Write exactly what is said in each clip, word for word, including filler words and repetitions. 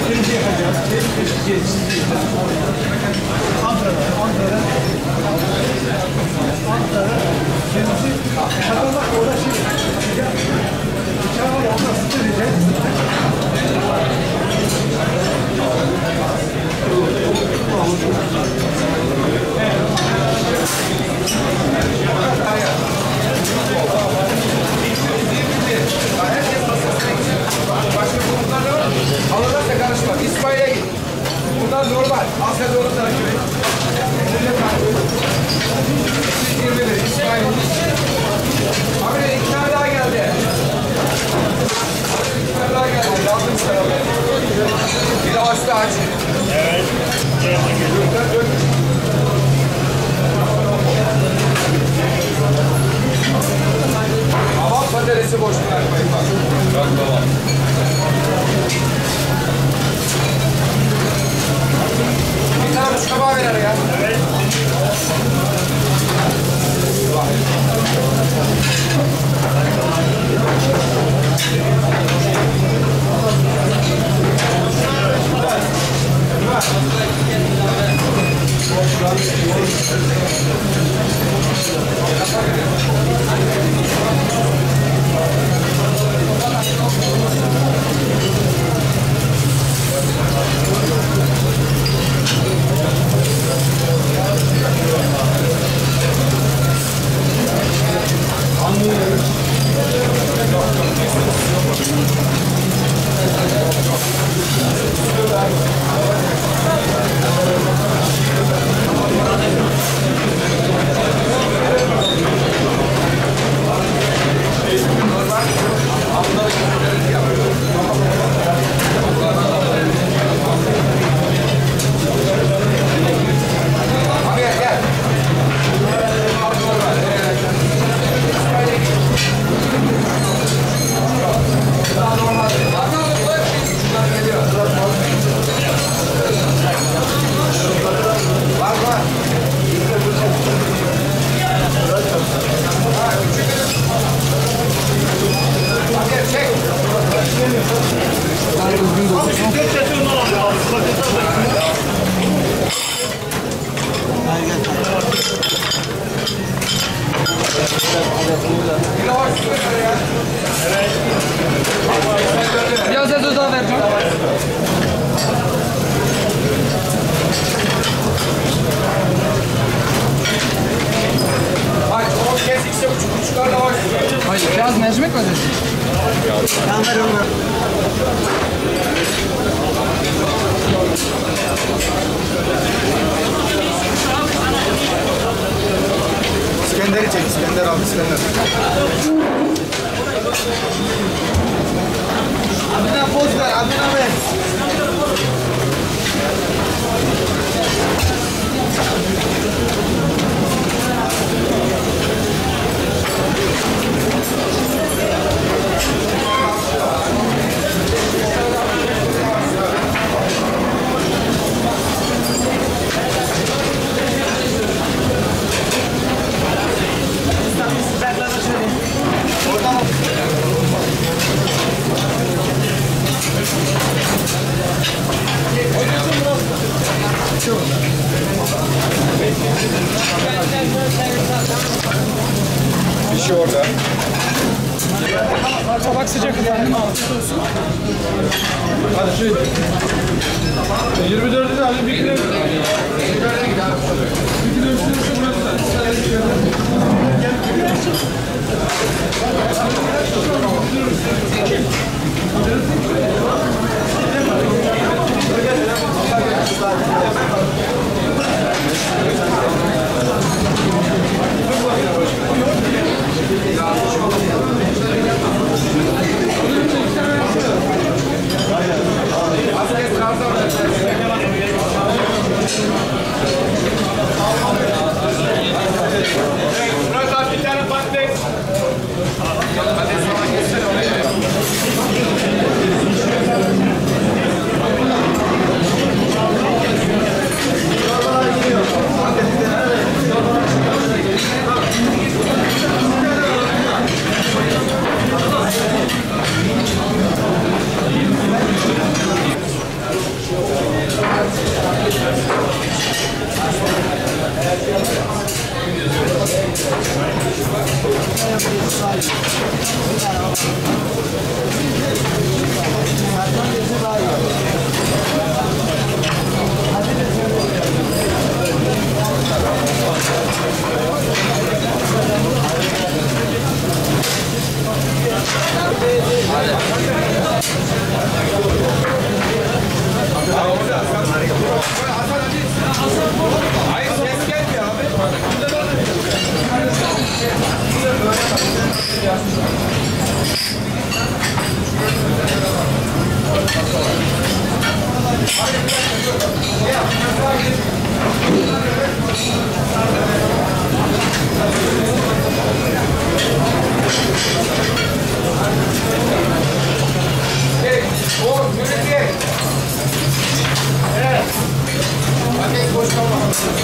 Denizi yapacağız. Denizi Ankara'da, Ankara, Ankara, denizi katılmak orada şey yapacağız. Uçağı var ya, ondan sıkı edeceğiz. Başka konularda var mı? Alırlarsa karışma. İsmail'e git. Bunlar normal. Asya doğru takip et. yirmi bir. İsmail. Abi iki tane daha geldi. İki tane daha geldi. Lazım sana. Bir de açtı aç. Evet. Ama patatesi boş bırakmayın bak. Bak baba. Bir tane buçuk kabağı ver araya. Evet. Biraz da daha ver. Aç, on kez ikisi buçuk buçuklarla var. Hayır, biraz mercimek mi ödüyorsun? Ben veriyorum. İskender'i çek, İskender abi, İskender. Abine poz ver, abine ver. Bir şey orada. Tabak sıcak efendim. Hadi şu yirmi dördü de alayım, bir kilo. Bir kilo üstüne Murat abi bir tane patates. Patates falan geçsene oraya. Hey, o yürüyün. Evet. Paket boş kalma.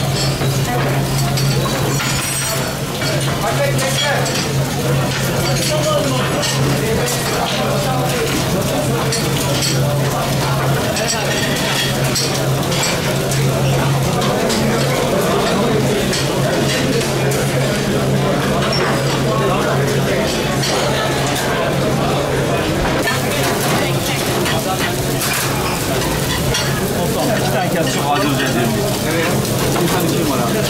Paket bekle. İki tane kes çok acil dedi. Evet. Bir tane şey var abi.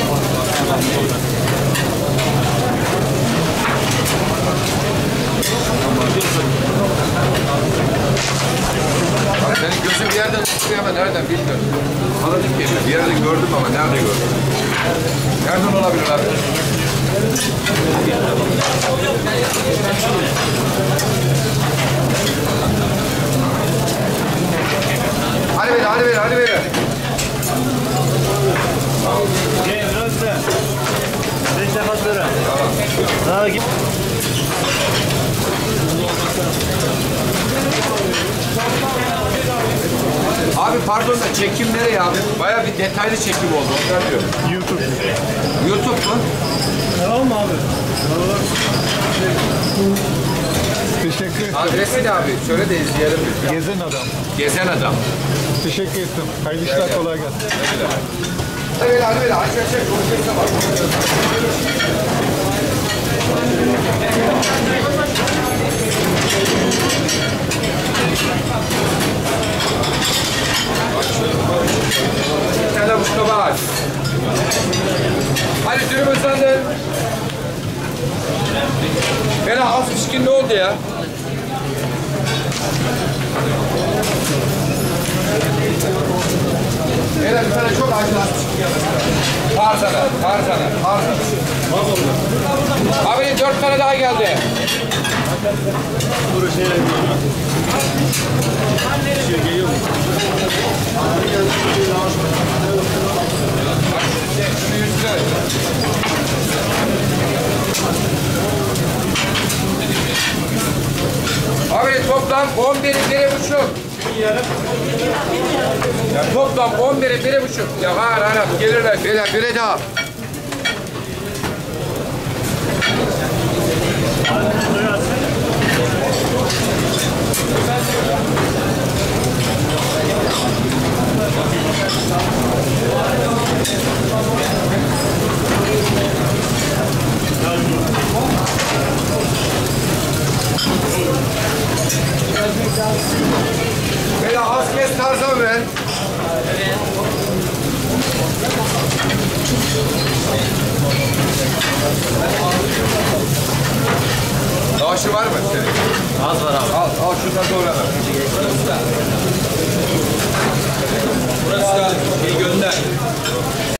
Bak senin gözün bir yerden çıkıyor ama nereden bilmiyorum. Tanıdık geliyor. Bir yerde gördüm ama nerede gördüm? Nereden olabilir abi? Hadi beni, hadi beni, hadi beni. Gel biraz da. Beş defa söyle. Daha git. Abi pardon da çekim nereye abi? Bayağı bir detaylı çekim oldu. Ondan diyorum. YouTube. YouTube mu? Tamam mı abi? Teşekkür ederim. Adresi ne abi? Söyle de izleyelim. Gezen adam. Gezen adam. Teşekkür ettim. Hayırlı işler, kolay gelsin. Hadi böyle, hadi böyle. Aç aç aç. Konuşursa bak. Bir tane Mustafa aç. Hadi dürüm ıslandı. Bela az pişkin ne oldu ya? Bela bir tane çok acil az pişkin yapmışlar. Tarzana, tarzana, tarzana. Abi dört tane daha geldi. Dur şey şey geliyor mu? Bak şunu yüzüne. Abi toplam on biri biri buçuk. Ya toplam on biri biri buçuk. Ya var hala gelirler. Beyler bire daha. Böyle az kes tarzan ben. Lavaşı var mı senin? Az var abi. Al, al şuradan doğru.